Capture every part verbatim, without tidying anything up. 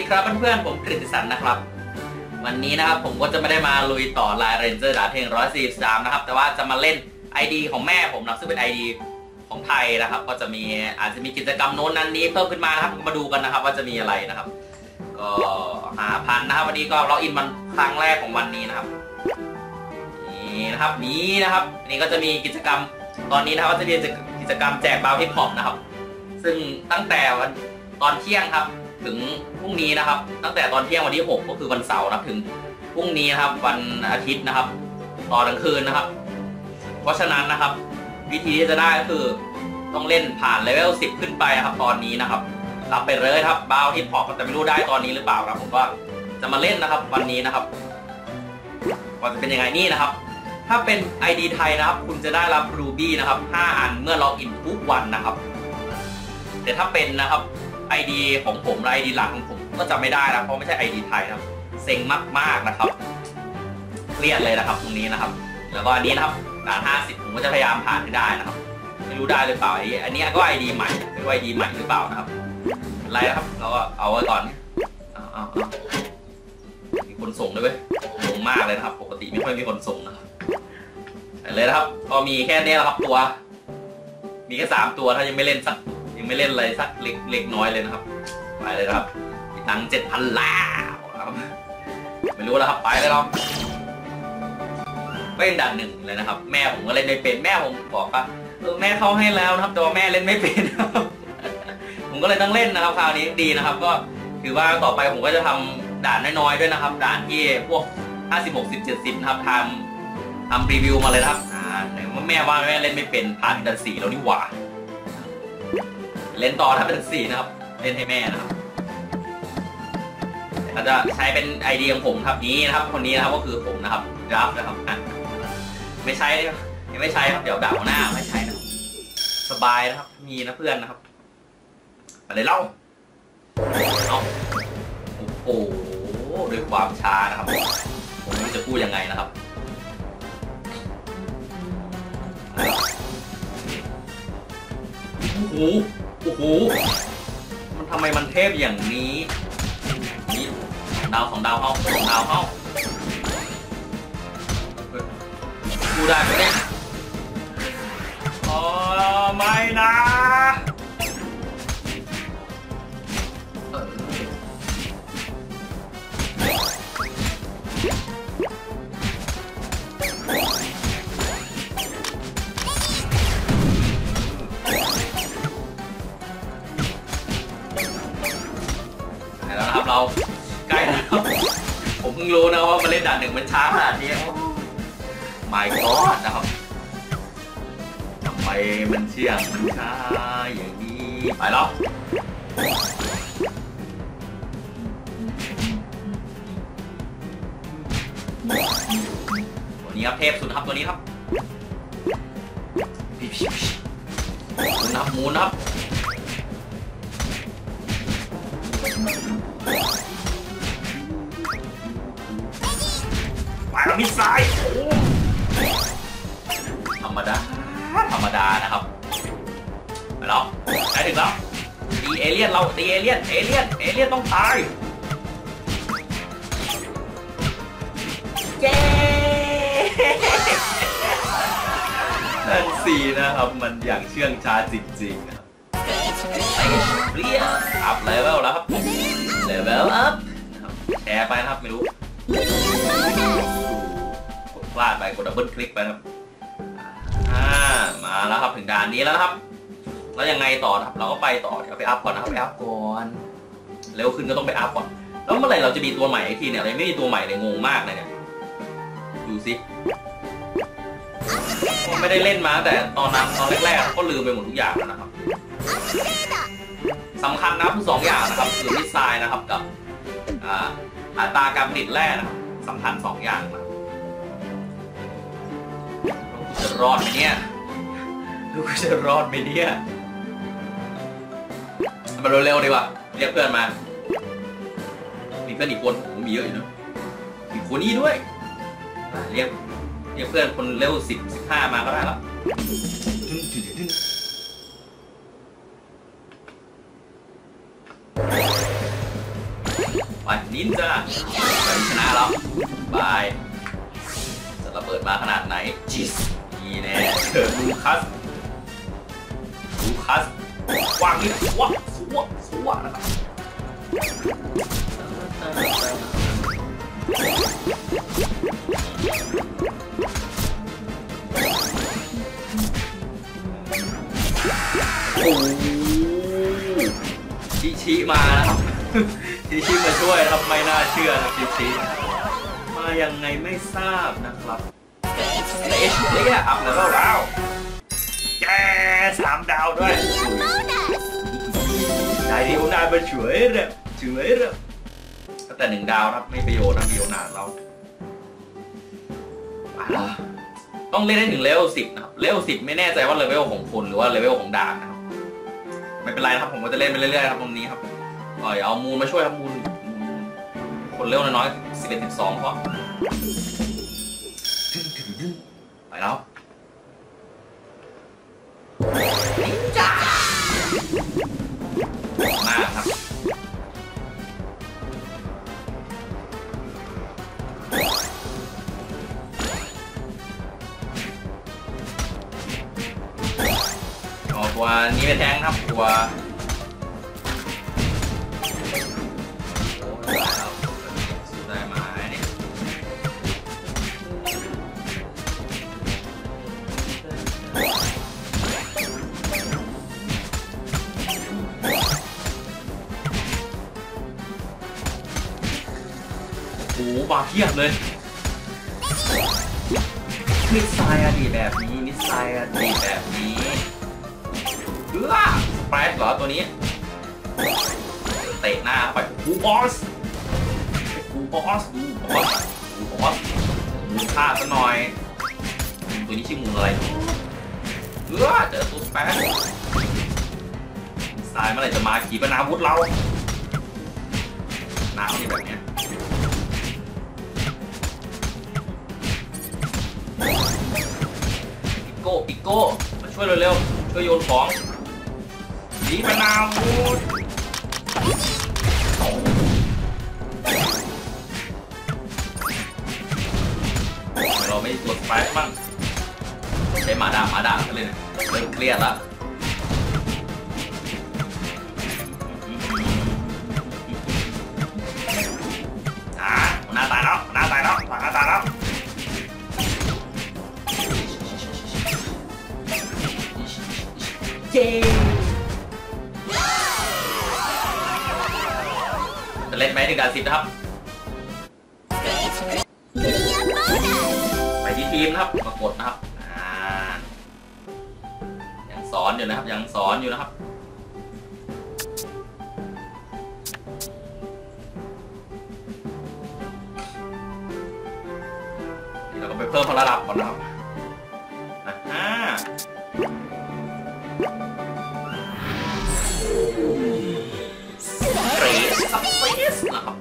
ครับเพื่อนๆผมกฤษสันนะครับวันนี้นะครับผมก็จะไม่ได้มาลุยต่อลายเรนเจอร์ดาเทงร้อยสี่สิบสามนะครับแต่ว่าจะมาเล่น ไอ ดี ของแม่ผมนะซึ่งเป็น ไอ ดี ของไทยนะครับก็จะมีอาจจะมีกิจกรรมโน้นนั้นนี้เพิ่มขึ้นมานะครับมาดูกันนะครับว่าจะมีอะไรนะครับก็ห้าพันนะครับวันนี้ก็ล็อกอินมันครั้งแรกของวันนี้นะครับนี่นะครับนี้นะครับอันนี้ก็จะมีกิจกรรมตอนนี้นะครับก็จะมีกิจกรรมแจกบาวฮิปฮอปนะครับซึ่งตั้งแต่วันตอนเที่ยงครับถึงพรุ่งนี้นะครับตั้งแต่ตอนเที่ยงวันที่หกก็คือวันเสาร์นะถึงพรุ่งนี้นะครับวันอาทิตย์นะครับตอนกลางคืนนะครับเพราะฉะนั้นนะครับวิธีที่จะได้ก็คือต้องเล่นผ่านเลเวลสิบขึ้นไปครับตอนนี้นะครับรับไปเลยครับบาวฮิปฮอปแต่ไม่รู้ได้ตอนนี้หรือเปล่าครับผมก็จะมาเล่นนะครับวันนี้นะครับว่าจะเป็นยังไงนี่นะครับถ้าเป็น ไอ ดี ไทยนะครับคุณจะได้รับรูบี้นะครับห้าอันเมื่อล็อกอินทุกวันนะครับแต่ถ้าเป็นนะครับ ไอ ดี ของผมและ ไอ ดี หลักของผมก็จะไม่ได้นะเพราะไม่ใช่ ไอ ดี ไทยนะครับเซ็งมากๆนะครับเครียดเลยนะครับตรงนี้นะครับแล้วก็อันนี้นะครับด่านห้าสิบผมก็จะพยายามผ่านให้ได้นะครับไม่รู้ได้หรือเปล่าอันนี้ก็ ไอ ดี ใหม่ไม่รู้ ไอ ดี ใหม่หรือเปล่านะครับอะไรนะครับเราก็เอาไว้ก่อนเอาเอาเอามีคนส่งด้วยเว้ยงงมากเลยนะครับปกติไม่ค่อยมีคนส่งนะครับเลยนะครับก็มีแค่นี้แหละครับตัวมีแค่สามตัวถ้ายังไม่เล่นสักยังไม่เล่นอะไรสักเล็กเล็กน้อยเลยนะครับไปเลยนะครับมีตังค์เจ็ดพันแล้วนะครับไม่รู้แล้วครับไปเลยครับก็ยังด่านหนึ่งเลยนะครับแม่ผมก็เล่นไม่เป็นแม่ผมบอกว่าเออแม่เข้าให้แล้วนะครับแต่ว่าแม่เล่นไม่เป็นผมก็เลยต้องเล่นนะครับคราวนี้ดีนะครับก็ถือว่าต่อไปผมก็จะทำด่านน้อยๆด้วยนะครับด่านที่พวกห้าสิบ หกสิบ เจ็ดสิบนะครับทำทำรีวิวมาเลยนะครับอ่าแต่ว่าแม่ว่าแม่เล่นไม่เป็นผ่านด่านสี่แล้วนี่หว่าเล่นต่อถ้าเป็นสี่นะครับเล่นให้แม่นะครับก็จะใช้เป็นไอเดียของผมครับนี้นะครับคนนี้นะครับก็คือผมนะครับรับนะครับไม่ใช้ยังไม่ใช้ครับเดี๋ยวด่าหัวหน้าไม่ใช้นะสบายนะครับมีนะเพื่อนนะครับอะไรเล่าเอาโอ้โหด้วยความช้านะครับผมไม่รู้จะพูดยังไงนะครับโอ้โหโอ้โหมันทำไมมันเทพอย่างนี้นี่ดาวสองดาวเข้าสองดาวเข้าดูได้ไหมเนี่ยอ๋อไม่นะเออแล้วนะครับเราใกล้แล้วผมเพิ่งรู้นะว่ามันเล่นด่านหนึ่งมันช้าขนาดนี้My God นะครับทำไมมันเชี่ยงมันช้าอย่างนี้ไปแล้วตัวนี้ครับเทพสุดครับตัวนี้ครับหมุนครับหมุนครับไปแล้วมิสไซล์ธรรมดาธรรมดานะครับไปแล้วได้ถึงแล้วตีเอเลี่ยนเราตีเอเลี่ยนเอเลี่ยนเอเลี่ยนต้องตายเย้นั่นสินะครับมันอย่างเชื่องช้าจริงๆนะครับเรียอัพเลเวลแล้วครับเลเวลอัพแชร์ไปนะครับไม่รู้กดพลาดไปกดดับเบิลคลิกไปครับอ่ามาแล้วครับถึงด่านนี้แล้วนะครับแล้วยังไงต่อครับเราก็ไปต่อเดี๋ยวไปอัพก่อนนะครับไปอัพก่อนเร็วขึ้นก็ต้องไปอัพก่อนแล้วเมื่อไหร่เราจะมีตัวใหม่ทีเนี่ยเราไม่มีตัวใหม่เลยงงมากเลยเนี่ยดูสิผมไม่ได้เล่นมาแต่ตอนนั้นตอนแรกๆก็ลืมไปหมดทุกอย่างแล้วนะครับสำคัญนะทั้งสองอย่างนะครับคือมิสไซล์นะครับกับอัตราการผลิตแร่นะครับสำคัญสองอย่างนะจะรอดไหมเนี่ยลูกจะรอดไหมเนี่ยมาเร็วๆดีกว่าเรียกเพื่อนมามีเพื่อนอีกคนโอ้มีเยอะอยู่นะอีกคนนี้ด้วยเรียกเรียกเพื่อนคนเร็วสิบสิบห้ามาก็ได้แล้วนินจาไปชนะแล้วบายจะระเบิดมาขนาดไหนจิสนี่แน่เจอลูคัสลูคัสวางนี่สวะสวะสวะนะครับโอ้ชิชิมานะครับชิชิมาช่วยนะครับไม่น่าเชื่อนะชิชิมายังไงไม่ทราบนะครับเอชเล็กอะอัพแล้วแล้วแกสามดาวด้วยได้ดีโอนาไปเฉยเลยเฉยเลยแต่หนึ่งดาวครับไม่ประโยชน์นะมีโอนาเราต้องเล่นได้ถึงเลเวลสิบนะครับเลเวลสิบไม่แน่ใจว่าเลเวลของคุณหรือว่าเลเวลของดาบนะครับไม่เป็นไรนะครับผมก็จะเล่นไปเรื่อยๆครับตรงนี้ครับก็อย่าเอามูลมาช่วยครับมูลคนเลเวลน้อยสิบเอ็ดสิบสองเพราะไปแล้วนินจามากครับตัวนี้เป็นแทงครับตัวได้มาเนี่ยโอ้โหบาเทียบเลยนิสัยอดีตแบบนี้นิสัยอดีตแบบนี้เฮ้ยสไปร์เหรอตัวนี้เตะหน้าไปกูบอสกูบอสดูบอสดูบอสมูค่าซะหน่อยตัวนี้ชื่อมูอะไรเฮ้ยเจอตัวสไปร์สายเมื่อไหร่จะมาขีปนาวุธเราน้ำนี่แบบเนี้ยปิโก้ปิโก้มาช่วยเร็วๆช่วยโยนของขีปนาวุธเราไม่ตรวจสไปร์บ้างใช้หมาด่าหมาด่ากันเลยเนี่ยเริ่มเครียดแล้วอ่าหน้าตายแล้วหน้าตายแล้วหน้าตายแล้วเย้จะเล่นไหมหนึ่งการสิบนะครับไปที่ทีมนะครับมากดนะครับอ่ายังสอนอยู่นะครับยังสอนอยู่นะครับนี่เราก็ไปเพิ่มพลังระดับก่อนนะครับอ่าเรสซับเซสนะครับ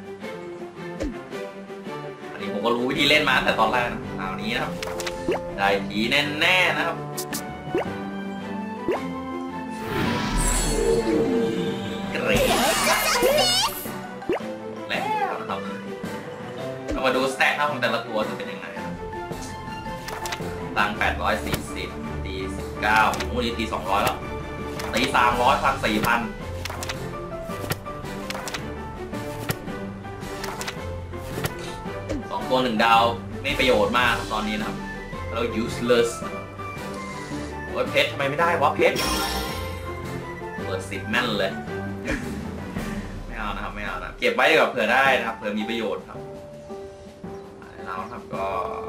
อันนี้ผมก็รู้วิธีเล่นมาแต่ตอนแรกนะคราวนี้นะครับได้ทีแน่ๆนะครับเกรดแล้วนะครับเรามาดูสแต็กของแต่ละตัวจะเป็นยังไงครับตังแปดร้อยสี่สิบตีสิบเก้าโอ้ยตีสองร้อยแล้วตีสามร้อยพันสี่พันสองตัวหนึ่งดาวไม่ประโยชน์มากตอนนี้นะครับเรา useless โอ้ยเพชรทำไมไม่ได้วะเพชรเปิดสิบแม่นเลยไม่เอานะครับไม่เอานะเก็บไว้ดีกว่าเผื่อได้นะครับเผื่อมีประโยชน์ครับแล้วครับก็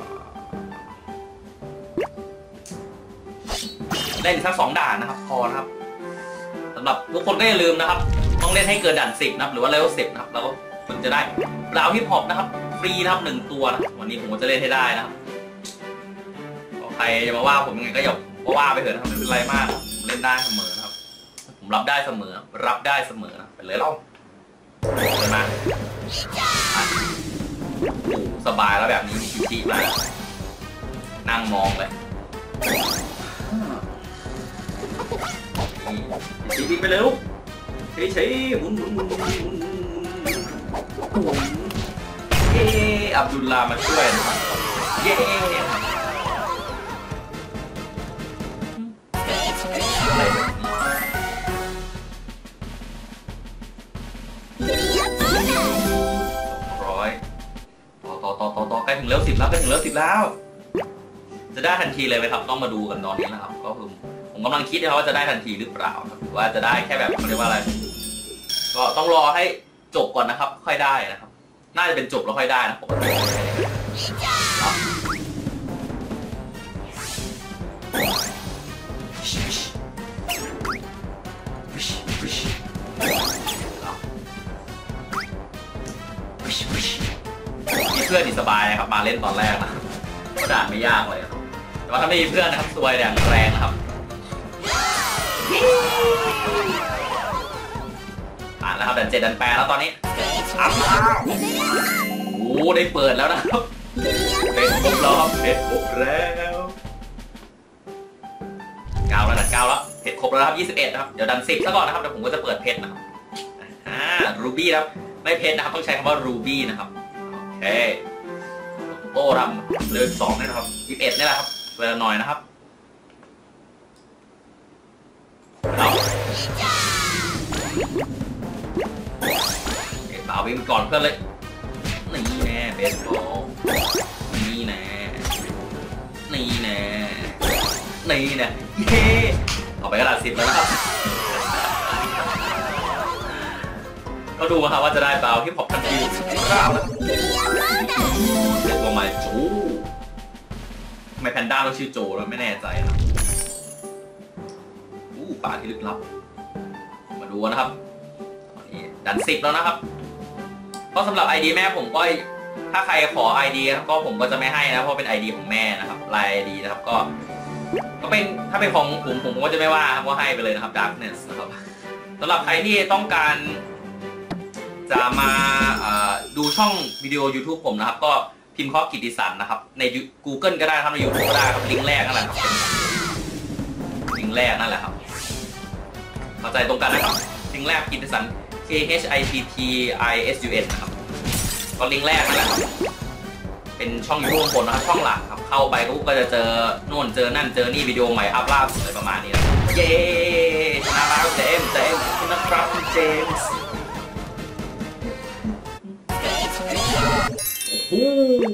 เล่นสักสองด่านนะครับพอนะครับสำหรับทุกคนก็อย่าลืมนะครับต้องเล่นให้เกินด่านสิบนะครับหรือว่าเลเวลสิบนะครับแล้วก็คุณจะได้ดาวฮิปฮอปนะครับฟรีนะครับหนึ่งตัวนะวันนี้ผมก็จะเล่นให้ได้นะครับใครจะมาว่าผมยังไงก็อย่าว่าไปเถอะนะครับไม่เป็นไรมากผมเล่นได้เสมอนะครับผมรับได้เสมอรับได้เสมอนะไปเลยเล่าเลยมาโอ้สบายแล้วแบบนี้มีชิชิมานั่งมองเลยชิชิไปเร็วชิชิหมุนหมุนหมุนหมุนหมุนเย้อับดุลลามาช่วยนะครับเย้อะไรร้อยต่อต่อต่อต่อต่อใกล้ถึงเลเวลสิบแล้วใกล้ถึงเลเวลสิบแล้วจะได้ทันทีเลยไหมครับต้องมาดูกันตอนนี้นะครับก็คือผมกำลังคิดนะครับว่าจะได้ทันทีหรือเปล่าครับหรือว่าจะได้แค่แบบเรียกว่าอะไรก็ต้องรอให้จบก่อนนะครับค่อยได้นะครับน่าจะเป็นจบแล้วค่อยได้นะปกติมีเพื่อนอีกสบายนะครับมาเล่นตอนแรกนะก็ด่านไม่ยากเลยครับแต่ว่าถ้าไม่มีเพื่อนนะครับซวยแรงแรงนะครับผ่านแล้วครับดันเจ็ดดันแปดแล้วตอนนี้อ้าวโอ้ได้เปิดแล้วนะครับเป็นครบแล้วครับเพชรครบแล้วเก้าแล้วดันเก้าแล้วเพชรครบแล้วครับยี่สิบเอ็ดนะครับเดี๋ยวดันสิบซะก่อนนะครับเดี๋ยวผมก็จะเปิดเพชรนะครับอ่ารูบี้ครับไม่เพชรนะครับต้องใช้คำว่ารูบี้นะครับโอเคโต้ทำเลเวลสองนี่นะครับยี่สิบเอ็ดนี่แหละครับเวลาหน่อยนะครับเอาเอ็ดบ่าววิ่งก่อนเพื่อนเลยนี่แน่เบสบอลนี่แน่นี่แน่นี่แน่เย้ต่อไปกระดาษสิบแล้วนะครับก็ดูนะครับว่าจะได้บ่าวที่พบทันทีกล้าวนะเด็กลงมาโจทำไมแพนด้าเราชื่อโจเราไม่แน่ใจนะอู้ป่าที่ลึกลับมาดูนะครับตอนนี้ดันสิบแล้วนะครับก็สำหรับ ไอ ดี แม่ผมก็ถ้าใครขอ ไอ ดี ก็ผมก็จะไม่ให้นะเพราะเป็น ไอ ดี ของแม่นะครับลาย ไอ ดี นะครับก็ก็เป็นถ้าเป็นของผมผมก็จะไม่ว่าก็ให้ไปเลยนะครับ Darkness นะครับสำหรับใครที่ต้องการจะมาดูช่องวิดีโอ YouTube ผมนะครับก็พิมพ์ข้อกิตติสันนะครับใน Google ก็ได้ครับใน YouTube ก็ได้ครับลิงก์แรกนั่นแหละครับเป็นลิงก์แรกนั่นแหละครับเข้าใจตรงกันนะครับลิงก์แรกกิตติสัน K H I T T I S U N นะครับก็ลิงก์แรกนั่นแหละครับเป็นช่อง YouTube ของผมนะครับช่องหลักครับเข้าไปก็จะเจอโน่นเจอนั่นเจอนี่วิดีโอใหม่อัพล่าสุดอะไรประมาณนี้นะเย้ชนะแล้วเจมส์เจมส์คุณนะครับคุณเจมส์โอ้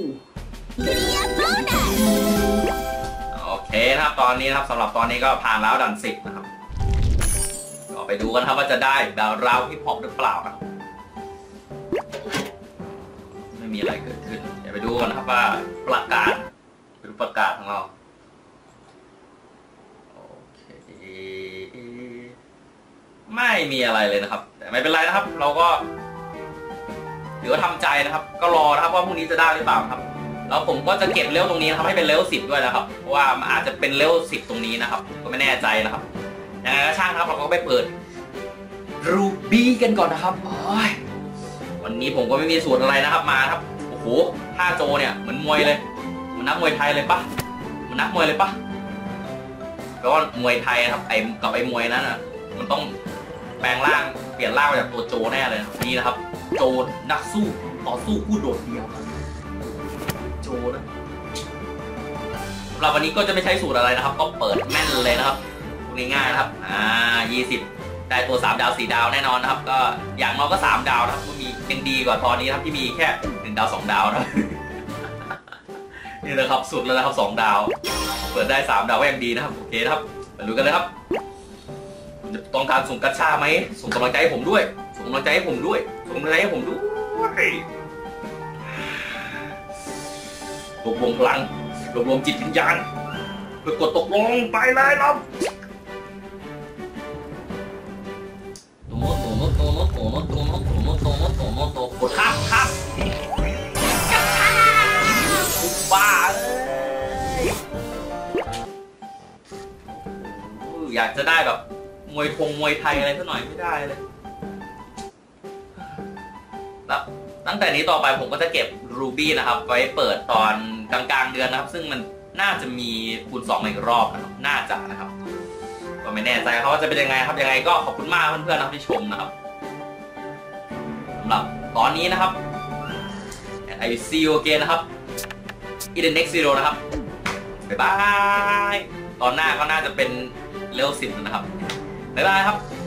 โอเคนะครับตอนนี้นะครับสำหรับตอนนี้ก็ผ่านแล้วดันสิบนะครับก็ไปดูกันครับว่าจะได้ดาวราวฮิปฮอปหรือเปล่านะครับไม่มีอะไรเกิดขึ้นเดี๋ยวไปดูกันนะครับว่าประกาศไปดูประกาศของเราโอเคไม่มีอะไรเลยนะครับแต่ไม่เป็นไรนะครับเราก็หรือว่าทำใจนะครับก็รอนะครับว่าพรุ่งนี้จะได้หรือเปล่าครับแล้วผมก็จะเก็บเลเวลตรงนี้นะครับให้เป็นเลเวลสิบด้วยนะครับเพราะว่ามันอาจจะเป็นเลเวลสิบตรงนี้นะครับก็ไม่แน่ใจนะครับยังไงก็ช่างครับเราก็ไปเปิดรูบี้กันก่อนนะครับวันนี้ผมก็ไม่มีสูตรอะไรนะครับมาครับโอ้โหท่าโจเนี่ยเหมือนมวยเลยเหมือนนักมวยไทยเลยปะเหมือนนักมวยเลยปะแปลว่ามวยไทยนะครับไอ้กับไอ้มวยนั้นอ่ะมันต้องแปลงร่างเปลี่ยนร่างมาจากตัวโจแน่เลยนี่นะครับโจนักสู้ต่อสู้ผู้โดดเดี่ยวโจนะสำหรับวันนี้ก็จะไม่ใช้สูตรอะไรนะครับก็เปิดแม่นเลยนะครับง่ายๆนะครับอ่ายี่สิบได้ตัวสามดาวสี่ดาวแน่นอนนะครับก็อย่างน้อยก็สามดาวนะครับก็มียังดีกว่าตอนนี้ครับที่มีแค่หนึ่งดาวสองดาวนะนี่นะครับสุดแล้วนะครับสองดาวเปิดได้สามดาวก็ยังดีนะครับโอเคนะครับมาดูกันเลยครับต้องการส่งกัญชาไหมส่งกำลังใจให้ผมด้วยส่งกำลังใจให้ผมด้วยส่งกำลังใจให้ผมด้วยรวบรวมพลังรวบรวมจิตวิญญาณเพื่อกดตกลงไปเลยครับโตโนโตโนโตโนโตโนโตโนโตโนโตโนโตกดครับครับบ้าอยากจะได้แบบมวยทงมวยไทยอะไรสักหน่อยไม่ได้เลยแล้วตั้งแต่นี้ต่อไปผมก็จะเก็บรูบี้นะครับไว้เปิดตอนกลางๆเดือนนะครับซึ่งมันน่าจะมีคูณสองอีกรอบนะครับน่าจะนะครับก็ไม่แน่ใจครับว่าจะเป็นยังไงครับยังไงก็ขอบคุณมากเพื่อนๆนะครับที่ชมนะครับสำหรับตอนนี้นะครับ I will see you again นะครับ in the next video นะครับบ๊ายบายตอนหน้าก็น่าจะเป็นเลเวลสิบนะครับบ๊ายบายครับ